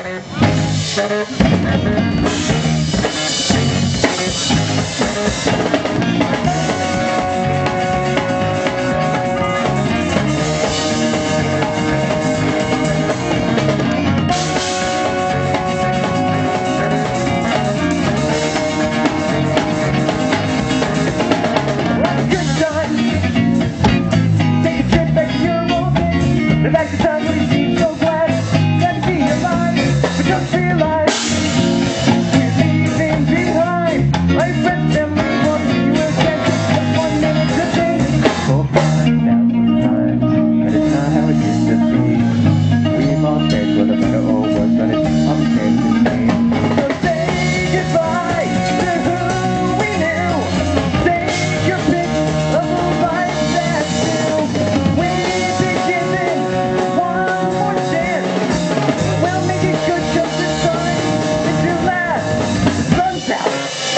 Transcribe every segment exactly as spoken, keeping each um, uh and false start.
Back to time when you seem so glad, glad to be alive, but just realize we're leaving behind. I read them what we were getting, just one minute to think. We'll find out sometimes that it's not how it used to be. We've all stayed for the better or worse, but it's all stayed the same. So say goodbye to who we knew. Take your pick of a life that's new. We've been given one more chance. We'll make it good just this time. It's your last. Sun's out.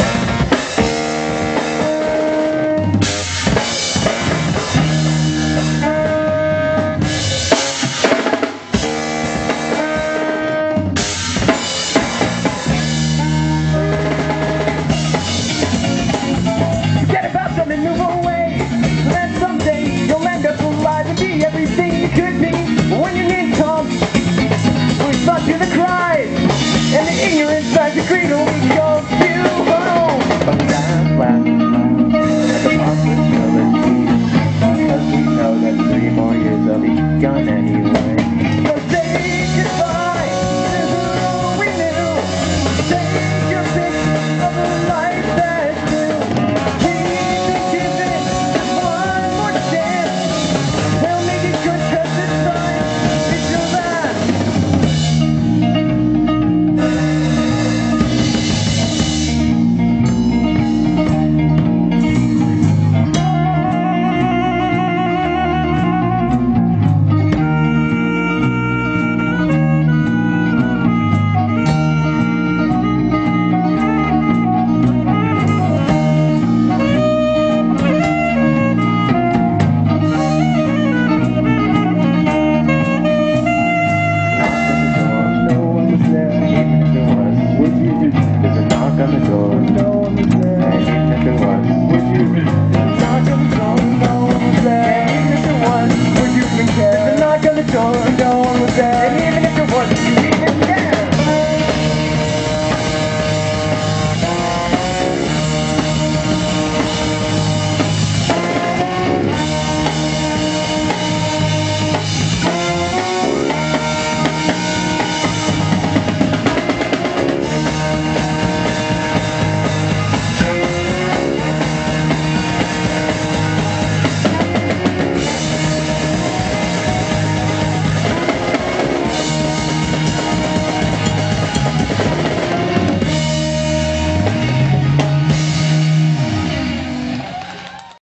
Forget about them and move away. So that someday you'll end up alive and be everything you could be. But when your name comes, we respond to the cries and the ignorance drives the cradle. We go to home. But we laugh, laugh, laugh at the possibility, because we know that three more years will be gone anyway. So say goodbye to who we knew. Take your pick of a life that's new. We've been given one more chance. We'll make it good 'cause this time it's your last. There's a knock on the door, no one was there. And even if there was, would you? There's a knock on the door, no one was there. And even if there was, would you care? There's a knock on the door, no one was there. And even if there was,